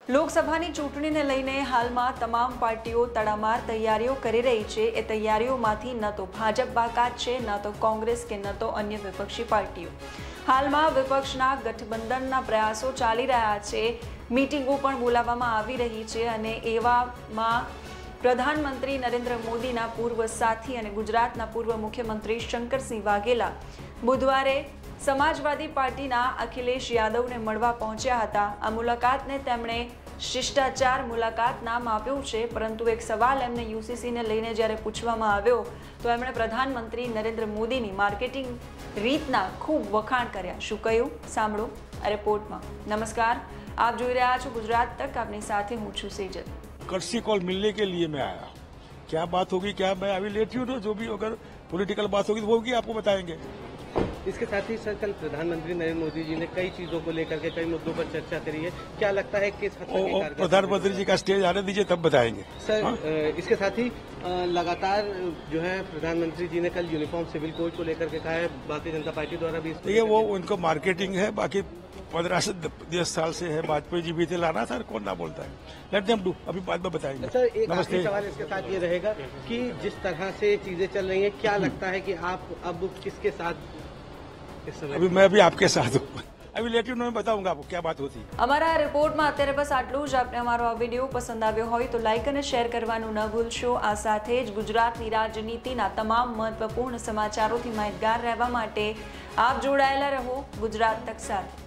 લોકસભાની ચૂંટણીને લઈને હાલમાં તમામ પાર્ટીઓ તડામાર તૈયારીઓ કરી રહી છે। એ તૈયારીઓમાંથી ન તો ભાજપ બાકાત છે, ન તો કોંગ્રેસ કે ન તો અન્ય વિપક્ષી પાર્ટીઓ। હાલમાં વિપક્ષના ગઠબંધનના પ્રયાસો ચાલી રહ્યા છે, મીટિંગો પણ બોલાવવામાં આવી રહી છે અને એવામાં પ્રધાનમંત્રી નરેન્દ્ર મોદીના પૂર્વ સાથી અને ગુજરાતના પૂર્વ મુખ્યમંત્રી શંકરસિંહ વાઘેલા બુધવારે સમાજવાદી પાર્ટીના અખિલેશ યાદવને મળવા પહોંચ્યા હતા। આ મુલાકાતને તેમણે શિષ્ટાચાર મુલાકાત નામ આપ્યું છે, પરંતુ એક સવાલ એમને યુસીસીને લઈને જ્યારે પૂછવામાં આવ્યો તો એમણે પ્રધાનમંત્રી નરેન્દ્ર મોદીની માર્કેટિંગ રીતના ખૂબ વખાણ કર્યા। શું કહ્યું સાંભળો આ રિપોર્ટમાં। નમસ્કાર, આપ જોઈ રહ્યા છો ગુજરાત तक। આપની સાથે હું છું સેજલ। कर्सी कॉल मिलने के लिए मैं आया। क्या बात होगी, क्या मैं अभी लेट हूँ तो जो भी अगर पॉलिटिकल बात होगी तो वो होगी, आपको बताएंगे। इसके साथ ही सर, कल प्रधानमंत्री नरेंद्र मोदी जी ने कई चीजों को लेकर के कई मुद्दों पर चर्चा करी है। क्या लगता है किस हद तक प्रधानमंत्री जी का स्टेज आने दीजिए, तब बताएंगे सर। हाँ? इसके साथ ही लगातार जो है प्रधानमंत्री जी ने कल यूनिफॉर्म सिविल कोड को लेकर के कहा है, भारतीय जनता पार्टी द्वारा भी देखिए वो उनको मार्केटिंग है। बाकी 15 से 10 साल से है, वाजपेयी जी भी थे, लाना सर कौन ना बोलता है। लेट देम डू, अभी बाद में बताएंगे। सर, एक आखिरी सवाल इसके साथ ये रहेगा कि जिस तरह से चीजें चल रही हैं, क्या लगता है कि आप अब किसके साथ इस समय? अभी मैं भी आपके साथ हूँ। अभी लेट मैं बताऊंगा आपको क्या बात होती। અમારા રિપોર્ટમાં અત્યારે બસ આટલું જ। આપને અમારો આ વિડીયો પસંદ આવ્યો હોય તો લાઇક અને શેર કરવાનું ન ભૂલશો। આ સાથે જ ગુજરાતની રાજનીતિના તમામ મહત્વપૂર્ણ સમાચારોથી માહિતગાર રહેવા માટે આપ જોડાયેલા રહો ગુજરાત તક સાથે।